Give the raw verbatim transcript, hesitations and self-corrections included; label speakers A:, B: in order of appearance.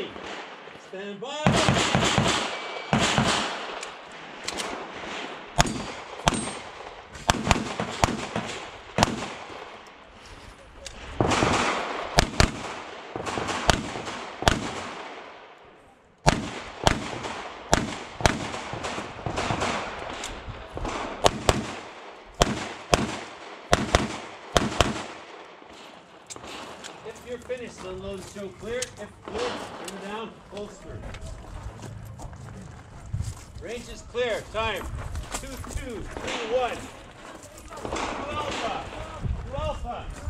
A: Ready. Stand by. If you're finished, unload the show clear. If clear, turn it down, holster. Range is clear. Time. Two, two, three, one. Two alpha. Two alpha.